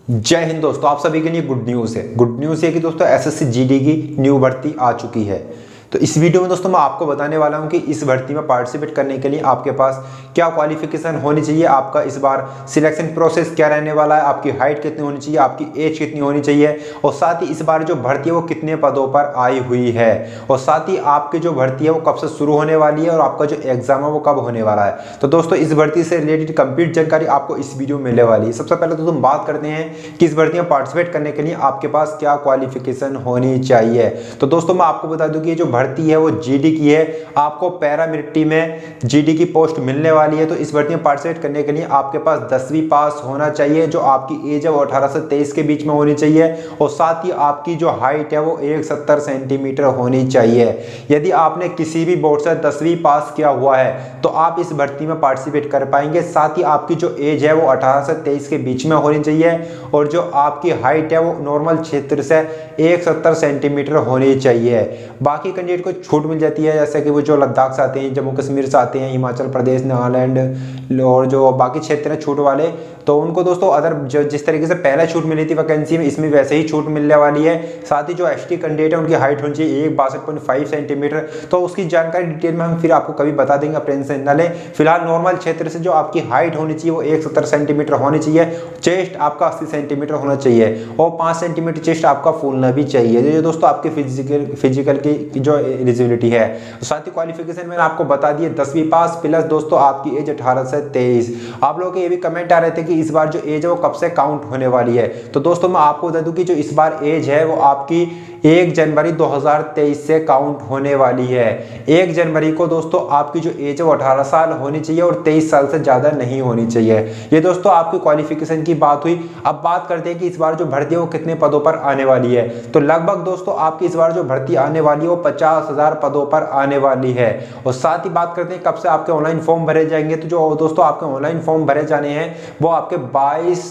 जय हिंद दोस्तों, आप सभी के लिए गुड न्यूज़ है। गुड न्यूज़ है कि दोस्तों एसएससी जीडी की न्यू भर्ती आ चुकी है। तो इस वीडियो में दोस्तों मैं आपको बताने वाला हूं कि इस भर्ती में पार्टिसिपेट करने के लिए आपके पास क्या क्वालिफिकेशन होनी चाहिए, आपका इस बार सिलेक्शन प्रोसेस क्या रहने वाला है, आपकी हाइट कितनी होनी चाहिए, आपकी एज कितनी होनी चाहिए, और साथ ही इस बार जो भर्ती है वो कितने पदों पर आई हुई है, और साथ ही आपकी जो भर्ती है वो कब से शुरू होने वाली है और आपका जो एग्जाम है वो कब होने वाला है। तो दोस्तों इस भर्ती से रिलेटेड कंप्लीट जानकारी आपको इस वीडियो में मिलने वाली है। सबसे पहले तो तुम बात करते हैं कि इस भर्ती में पार्टिसिपेट करने के लिए आपके पास क्या क्वालिफिकेशन होनी चाहिए। तो दोस्तों मैं आपको बता दूं कि ये जो भर्ती है वो जीडी की है, आपको पैरामिलिट्री में जीडी की पोस्ट मिलने वाली है। तो इस भर्ती में पार्टिसिपेट करने के लिए आपके पास 10वीं पास होना चाहिए, जो आपकी एज है वो 18 से 23 के बीच में होनी चाहिए, और साथ ही आपकी जो हाइट है वो 170 सेंटीमीटर होनी चाहिए। यदि आपने किसी भी बोर्ड से 10वीं पास किया हुआ है तो आप इस भर्ती में पार्टिसिपेट कर पाएंगे। साथ ही आपकी जो एज है वो 18 से 23 के बीच में होनी चाहिए, और जो आपकी हाइट है वो नॉर्मल क्षेत्र से 170 सेंटीमीटर होनी चाहिए। बाकी कैंडिडेट को छूट मिल जाती है, जैसे कि वो जो लद्दाख से आते हैं, जम्मू कश्मीर से आते हैं, हिमाचल प्रदेश, नागालैंड और जो बाकी क्षेत्र हैं छूट वाले, तो उनको दोस्तों अदर जो जिस तरीके से पहले छूट मिली थी वैकेंसी में, इसमें वैसे ही छूट मिलने वाली है। साथ ही जो एसटी कैंडिडेट है उनकी हाइट होनी चाहिए 62.5 सेंटीमीटर। तो उसकी जानकारी डिटेल में हम फिर आपको कभी बता देंगे, टेंशन न लें। फिलहाल नॉर्मल क्षेत्र से जो आपकी हाइट होनी चाहिए वो 170 सेंटीमीटर होनी चाहिए, चेस्ट आपका 80 सेंटीमीटर होना चाहिए, और 5 सेंटीमीटर चेस्ट आपका फूलना भी चाहिए। ये दोस्तों आपके फिजिकल की जो एलिजिबिलिटी है। साथ ही क्वालिफिकेशन मैंने आपको बता दिए 10वीं पास प्लस दोस्तों आपकी एज 18 से 23। आप लोगों के ये भी कमेंट आ रहे थे कि इस बार जो एज है वो कब से काउंट होने वाली है। तो दोस्तों मैं आपको बता दूं कि जो इस बार एज है वो आपकी 1 जनवरी 2023 से काउंट होने वाली है। 1 जनवरी को दोस्तों आपकी जो एज है वो 18 साल होनी चाहिए और 23 साल से ज्यादा नहीं होनी चाहिए। ये दोस्तों आपकी क्वालिफिकेशन की बात हुई। अब बात करते हैं कि इस बार जो भर्ती है वो कितने पदों पर आने वाली है। तो लगभग दोस्तों आपकी इस बार जो भर्ती आने वाली है वो 50,000 पदों पर आने वाली है। और साथ ही बात करते हैं कब से आपके ऑनलाइन फॉर्म भरे जाएंगे। तो जो दोस्तों आपके ऑनलाइन फॉर्म भरे जाने हैं वो आपके 22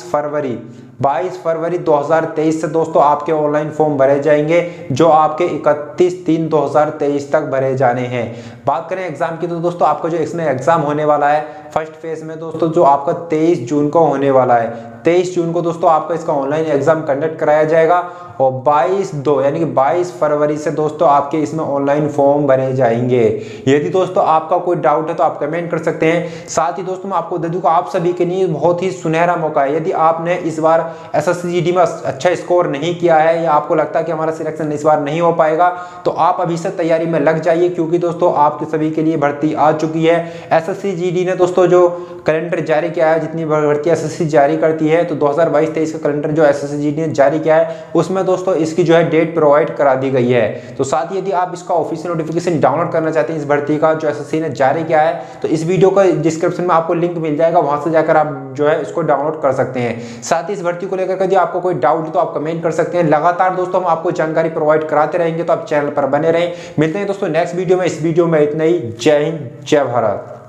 फरवरी 2023 से दोस्तों आपके ऑनलाइन फॉर्म भरे जाएंगे, जो आपके 31/3/2023 तक भरे जाने हैं। बात करें एग्जाम की तो दोस्तों आपका जो इसमें एग्जाम होने वाला है फर्स्ट फेज में दोस्तों जो आपका 23 जून को होने वाला है। 23 जून को दोस्तों आपका इसका ऑनलाइन एग्जाम कंडक्ट कराया जाएगा, और 22/2 यानी कि 22 फरवरी से दोस्तों आपके इसमें ऑनलाइन फॉर्म भरे जाएंगे। यदि दोस्तों आपका कोई डाउट है तो आप कमेंट कर सकते हैं। साथ ही दोस्तों मैं आपको बता दूं कि आप सभी के लिए बहुत ही सुनहरा मौका है। यदि आपने इस बार एसएससी जीडी में अच्छा स्कोर नहीं किया है, या आपको लगता है कि हमारा सिलेक्शन इस बार नहीं हो पाएगा, तो आप अभी से तैयारी में लग जाइए, क्योंकि दोस्तों आपके सभी के लिए भर्ती आ चुकी है। एसएससी जीडी ने दोस्तों जो कैलेंडर जारी किया है, जितनी भर्ती एसएससी जारी करती है, तो 2022-23 का कैलेंडर जो एसएससी जीडी ने जारी किया है उसमें दोस्तों इसकी जो है डेट प्रोवाइड करा दी गई है। तो साथ ही यदि आप इसका ऑफिशियल नोटिफिकेशन डाउनलोड करना चाहते हैं इस भर्ती का जो एसएससी ने जारी किया है, तो इस वीडियो का डिस्क्रिप्शन में आपको लिंक मिल जाएगा, वहां से जाकर आप जो है इसको डाउनलोड कर सकते हैं। साथ ही इस भर्ती को लेकर यदि आपको कोई डाउट है तो आप कमेंट कर सकते हैं। लगातार दोस्तों हम आपको जानकारी प्रोवाइड कराते रहेंगे, तो आप चैनल पर बने रहें। मिलते हैं दोस्तों नेक्स्ट वीडियो में। इस वीडियो में इतना ही। जय हिंद, जय भारत।